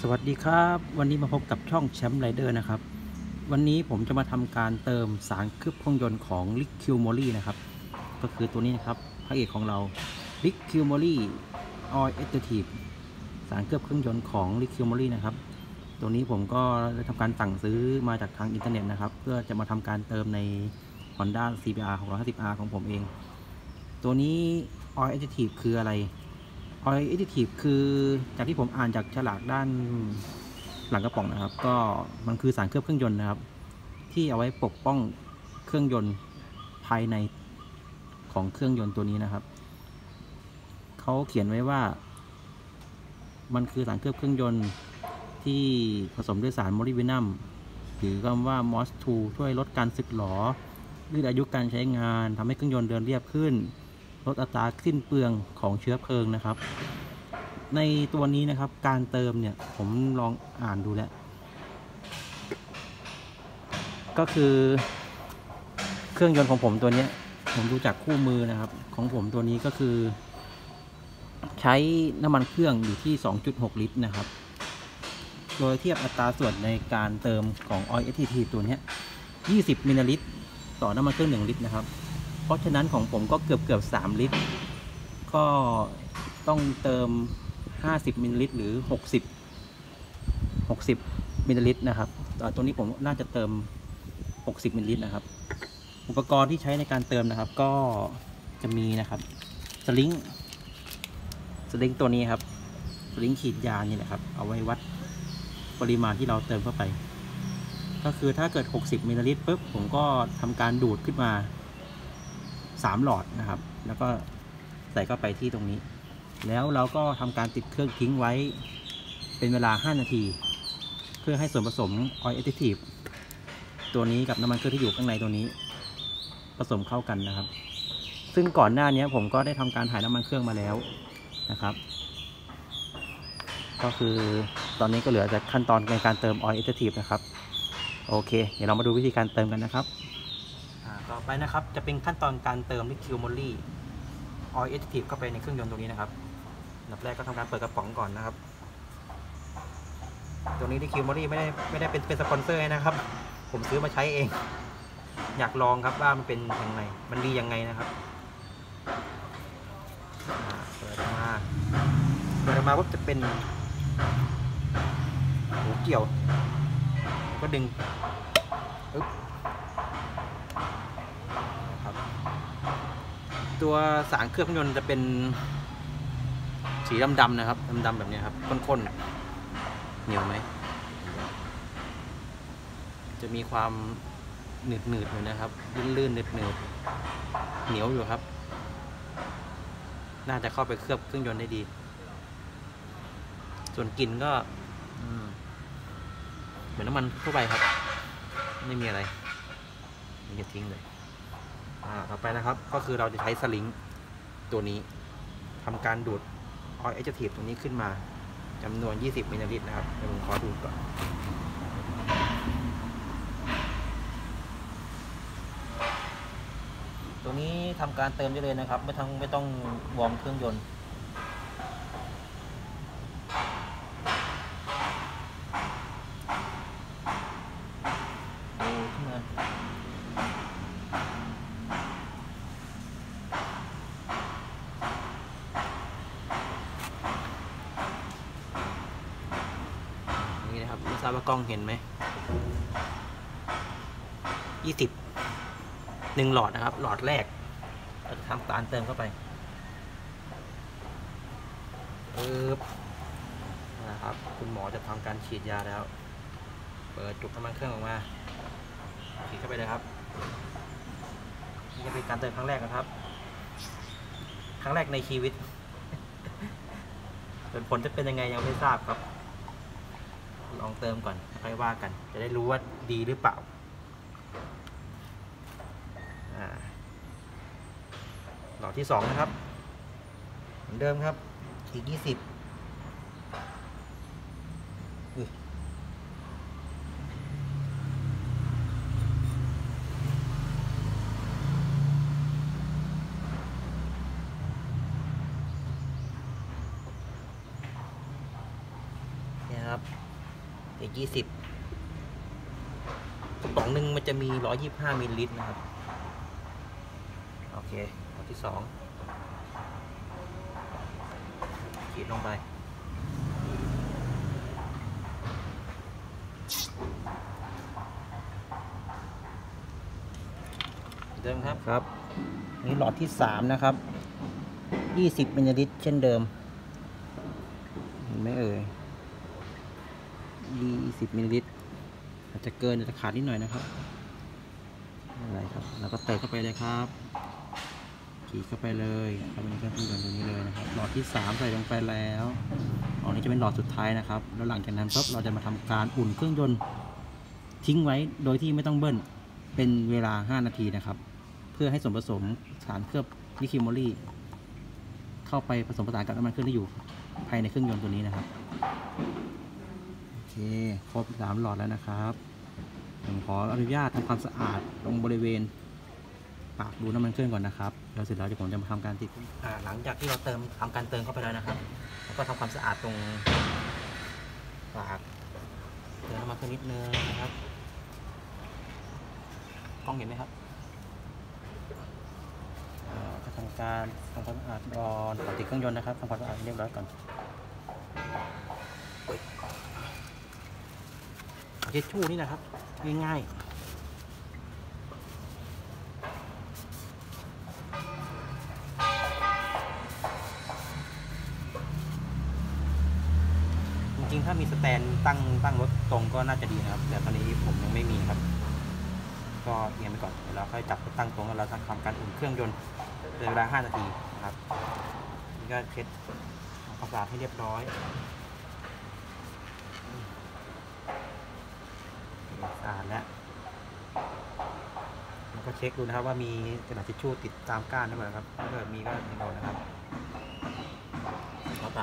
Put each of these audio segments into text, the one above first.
สวัสดีครับวันนี้มาพบกับช่องแชมป์ไรเดอร์นะครับวันนี้ผมจะมาทำการเติมสารเคลือบเครื่องยนต์ของ Liqui Moly นะครับก็คือตัวนี้นะครับพระเอกของเรา Liqui Moly Oil Additive สารเคลือบเครื่องยนต์ของ Liqui Moly นะครับตัวนี้ผมก็ได้ทำการสั่งซื้อมาจากทางอินเทอร์เน็ตนะครับเพื่อจะมาทำการเติมใน Honda CBR 650R ของผมเองตัวนี้ Oil Additive คืออะไรOil Additive คือจากที่ผมอ่านจากฉลากด้านหลังกระป๋องนะครับก็มันคือสารเคลือบเครื่องยนต์นะครับที่เอาไว้ปกป้องเครื่องยนต์ภายในของเครื่องยนต์ตัวนี้นะครับเขาเขียนไว้ว่ามันคือสารเคลือบเครื่องยนต์ที่ผสมด้วยสารโมลิเบนัมหรือคำว่า MOS2 ช่วยลดการสึกหรอยืดอายุการใช้งานทำให้เครื่องยนต์เดินเรียบขึ้นลดอัตราสิ้นเปลืองของเชื้อเพลิงนะครับในตัวนี้นะครับการเติมเนี่ยผมลองอ่านดูแล้วก็คือเครื่องยนต์ของผมตัวนี้ผมดูจากคู่มือนะครับของผมตัวนี้ก็คือใช้น้ำมันเครื่องอยู่ที่ 2.6 ลิตรนะครับโดยเทียบอัตราส่วนในการเติมของ Oil Additive ตัวนี้20 มิลลิลิตรต่อน้ำมันเครื่อง1ลิตรนะครับเพราะฉะนั้นของผมก็เกือบ3ลิตรก็ต้องเติม50 มิลลิลิตรหรือ60มิลลิลิตรนะครับตัวนี้ผมน่าจะเติม60มิลลิลิตรนะครับอุปกรณ์ที่ใช้ในการเติมนะครับก็จะมีนะครับสลิงตัวนี้ครับสลิงฉีดยานี่แหละครับเอาไว้วัดปริมาณที่เราเติมเข้าไปก็คือถ้าเกิด60มิลลิลิตรปุ๊บผมก็ทำการดูดขึ้นมา3หลอดนะครับแล้วก็ใส่เข้าไปที่ตรงนี้แล้วเราก็ทำการติดเครื่องทิ้งไว้เป็นเวลา5นาทีเพื่อให้ส่วนผสม Oil Additive ตัวนี้กับน้ำมันเครื่องที่อยู่ข้างในตัวนี้ผสมเข้ากันนะครับซึ่งก่อนหน้านี้ผมก็ได้ทำการถ่ายน้ำมันเครื่องมาแล้วนะครับก็คือตอนนี้ก็เหลือแต่ขั้นตอนในการเติม Oil Additive นะครับโอเคเดี๋ยวเรามาดูวิธีการเติมกันนะครับต่อไปนะครับจะเป็นขั้นตอนการเติม Liqui Moly Oil Additive เข้าไปในเครื่องยนต์ตรงนี้นะครับอันดับแรกก็ทำการเปิดกระป๋องก่อนนะครับตัวนี้Liqui Molyไม่ได้เป็นสปอนเซอร์นะครับผมซื้อมาใช้เองอยากลองครับว่ามันเป็นยังไงมันดียังไงนะครับเปิดออกมาปุ๊บจะเป็นหูเกี่ยวก็ดึงครับตัวสารเคลือบเครื่องยนต์จะเป็นสีดำๆนะครับดำๆแบบนี้ครับข้นๆเหนียวไหมจะมีความหนืดอยู่นะครับลื่นๆหนืดเหนียวอยู่ครับน่าจะเข้าไปเคลือบเครื่องยนต์ได้ดีส่วนกลิ่นก็เหมือนน้ำมันทั่วไปครับไม่มีอะไรนี่จะทิ้งเลยต่อไปนะครับก็คือเราจะใช้สลิงตัวนี้ทำการดูด Oil Additive ตัวนี้ขึ้นมาจำนวน20มิลลิลิตรนะครับเดี๋ยวผมขอดูก่อนตัวนี้ทำการเติมได้เลยนะครับไม่ต้องวอร์มเครื่องยนต์ดูขึ้นมานี่นะครับไม่ทราบว่ากล้องเห็นไหม1หลอดนะครับหลอดแรกเราจะทำการเติมเข้าไปนะครับคุณหมอจะทำการฉีดยาแล้วเปิดจุกน้ำมันเครื่องออกมาฉีดเข้าไปเลยครับนี่จะเป็นการเติมครั้งแรกนะครับครั้งแรกในชีวิตผลจะเป็นยังไงยังไม่ทราบครับลองเติมก่อนค่อยว่ากันจะได้รู้ว่าดีหรือเปล่าหลอดที่2นะครับเหมือนเดิมครับอีก20คนะครับอีก20กระป๋องหนึ่งมันจะมี125มิลลิลิตรนะครับโอเคหลอดที่2ขีดลงไปเดิมครับนี่หลอดที่3นะครับ20มิลลิลิตรเช่นเดิมเห็นไหมเอ่ย20มิลลิลิตรอาจจะเกินอาจจะขาดนิดหน่อยนะครับอะไรครับแล้วก็เติมเข้าไปเลยครับขีดเข้าไปเลยเข้าไปในเครื่องยนต์ตัวนี้เลยนะครับหลอดที่3ใส่ลงไปแล้วอันนี้จะเป็นหลอดสุดท้ายนะครับแล้วหลังจากนั้นปุ๊บเราจะมาทำการอุ่นเครื่องยนต์ทิ้งไว้โดยที่ไม่ต้องเบิ้ลเป็นเวลา5นาทีนะครับเพื่อให้ส่วนผสมสารเคลือบลิคิวโมลี่เข้าไปผสมผสานกับน้ำมันเครื่องที่อยู่ภายในเครื่องยนต์ตัวนี้นะครับโอเคครบ3หลอดแล้วนะครับผมขออนุญาตทำความสะอาดตรงบริเวณปากดูน้ำมันเครื่องก่อนนะครับแล้วเสร็จแล้วเดี๋ยวผมจะมาทำการติดหลังจากที่เราทำการเติมเข้าไปแล้วนะครับแล้วก็ทำความสะอาดตรงปากเติมน้ำมันเครื่องนิดนึงนะครับกล้องเห็นไหมครับจะทำการทำความสะอาดก่อนติดเครื่องยนต์นะครับทำความสะอาดเรียบร้อยก่อนเช็ดชู่นี่นะครับง่ายๆจริงๆถ้ามีสแตนตั้งรถตรงก็น่าจะดีนะครับแต่ตอนนี้ผมยังไม่มีครับก็เอียงไปก่อนเดี๋ยวเราค่อยจับตั้งตรงแล้วเราทำการอุ่นเครื่องยนต์เป็นเวลา5นาทีนะครับนี่ก็เช็ดความสะอาดให้เรียบร้อยสะอาดแล้วแล้วก็เช็คดูนะครับว่ามีกระดาษทิชชู่ติดตามก้านหรือเปล่าครับถ้าเกิดมีก็โดนนะครับเข้าไป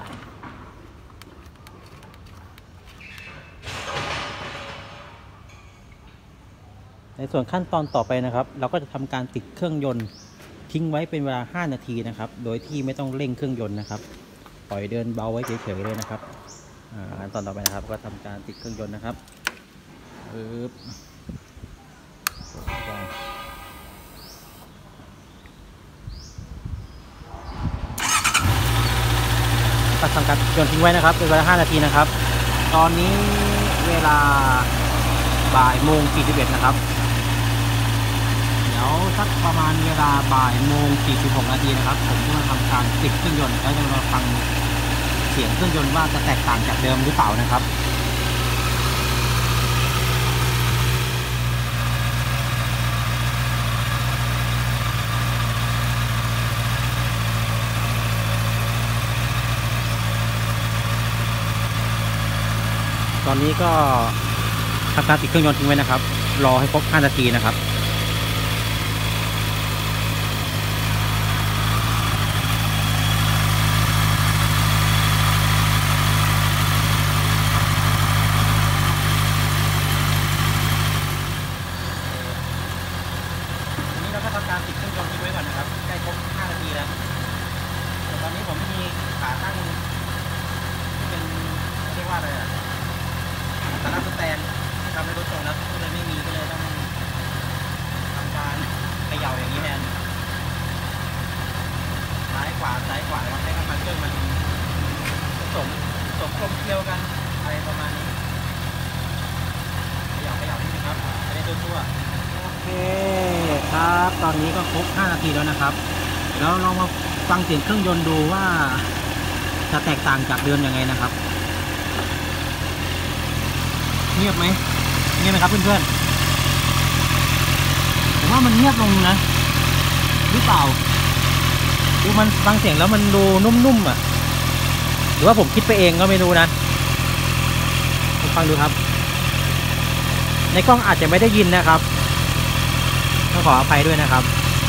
ในส่วนขั้นตอนต่อไปนะครับเราก็จะทำการติดเครื่องยนต์ทิ้งไว้เป็นเวลา5นาทีนะครับโดยที่ไม่ต้องเร่งเครื่องยนต์นะครับปล่อยเดินเบาไว้เฉยๆเลยนะครับขั้นตอนต่อไปนะครับก็ทำการติดเครื่องยนต์นะครับก็ทำการยนต์ทิ้งไว้นะครับเป็นเวลา5นาทีนะครับตอนนี้เวลาบ่ายโมง41นะครับเดี๋ยวสักประมาณเวลาบ่ายโมง46นาทีนะครับผมจะมาทำการติดเครื่องยนต์แล้วจะมาฟังเสียงเครื่องยนต์ว่าจะแตกต่างจากเดิมหรือเปล่านะครับตอนนี้ก็ทำการติดเครื่องยนต์ทิ้งไว้นะครับรอให้ครบ5นาทีนะครับอันนี้เราก็ทำการติดเครื่องยนต์ทิ้งไว้ก่อนนะครับใกล้ครบ5นาทีแล้วแต่ตอนนี้ผมไม่มีขาตั้งเป็นเรียกว่าอะไรอะสตาร์ทสแตนทำในรถตรงแล้วก็เลยไม่มีก็เลยต้องทำการเขย่าอย่างนี้แทนซ้ายขวาแล้วให้น้ำมันเครื่องมันผสมกลมเกลียวกันอะไรประมาณนี้เขย่านิดนึงครับจะได้ทั่วโอเคครับตอนนี้ก็ครบ5นาทีแล้วนะครับแล้วลองมาฟังเสียงเครื่องยนต์ดูว่าจะแตกต่างจากเดิมยังไงนะครับเงียบไหมครับเพื่อนๆผมว่ามันเงียบลงนะหรือเปล่าดูมันฟังเสียงแล้วมันดูนุ่มๆอ่ะหรือว่าผมคิดไปเองก็ไม่รู้นะฟังดูครับในกล้องอาจจะไม่ได้ยินนะครับต้องขออภัยด้วยนะครับ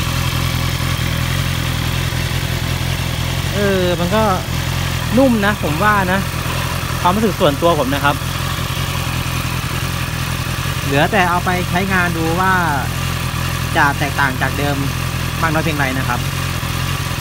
มันก็นุ่มนะผมว่านะความรู้สึกส่วนตัวผมนะครับเหลือแต่เอาไปใช้งานดูว่าจะแตกต่างจากเดิมมากน้อยเพียงไรนะครับ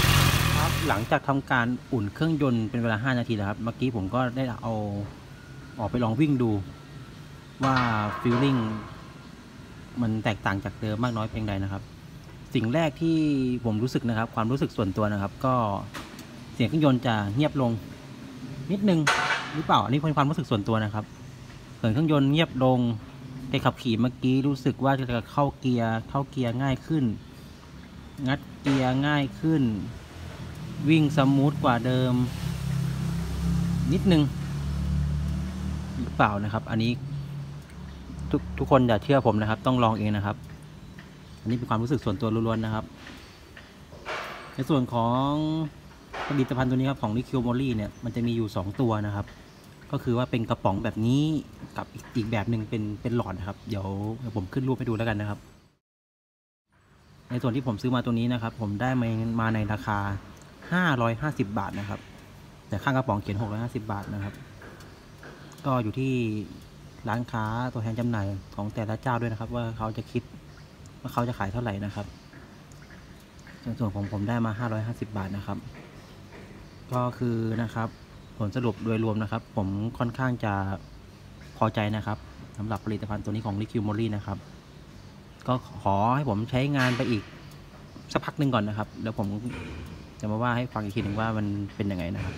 หลังจากทำการอุ่นเครื่องยนต์เป็นเวลา5นาทีแล้วครับเมื่อกี้ผมก็ได้เอาออกไปลองวิ่งดูว่าฟีลลิ่งมันแตกต่างจากเดิมมากน้อยเพียงใดนะครับสิ่งแรกที่ผมรู้สึกนะครับความรู้สึกส่วนตัวนะครับก็เสียงเครื่องยนต์จะเงียบลงนิดนึงหรือเปล่าอันนี้เป็นความรู้สึกส่วนตัวนะครับเสียงเครื่องยนต์เงียบลงไปขับขี่เมื่อกี้รู้สึกว่าจะเข้าเกียร์ง่ายขึ้นงัดเกียร์ง่ายขึ้นวิ่งสมูทกว่าเดิมนิดนึงหรือเปล่านะครับอันนี้ทุกคนอย่าเชื่อผมนะครับต้องลองเองนะครับอันนี้เป็นความรู้สึกส่วนตัวล้วนๆนะครับในส่วนของผลิตภัณฑ์ตัวนี้ครับของ Liquid Moly เนี่ยมันจะมีอยู่2ตัวนะครับก็คือว่าเป็นกระป๋องแบบนี้กับอีกแบบหนึ่งเป็นหลอดนะครับเดี๋ยวผมขึ้นรูปให้ดูแล้วกันนะครับในส่วนที่ผมซื้อมาตัวนี้นะครับผมได้มาในราคา550 บาทนะครับแต่ข้างกระป๋องเขียน650 บาทนะครับก็อยู่ที่ร้านค้าตัวแทนจำหน่ายของแต่ละเจ้าด้วยนะครับว่าเขาจะคิดว่าเขาจะขายเท่าไหร่นะครับส่วนของผมได้มา550 บาทนะครับก็คือนะครับผลสรุปโดยรวมนะครับผมค่อนข้างจะพอใจนะครับสำหรับผลิตภัณฑ์ตัวนี้ของ Liquid Moly นะครับก็ขอให้ผมใช้งานไปอีกสักพักหนึ่งก่อนนะครับแล้วผมจะมาว่าให้ฟังอีกทีหนึ่งว่ามันเป็นยังไงนะครับ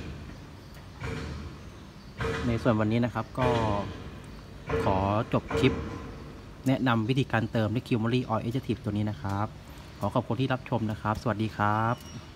ในส่วนวันนี้นะครับก็ขอจบคลิปแนะนำวิธีการเติมLiquid Moly Oil Additiveตัวนี้นะครับขอขอบคุณที่รับชมนะครับสวัสดีครับ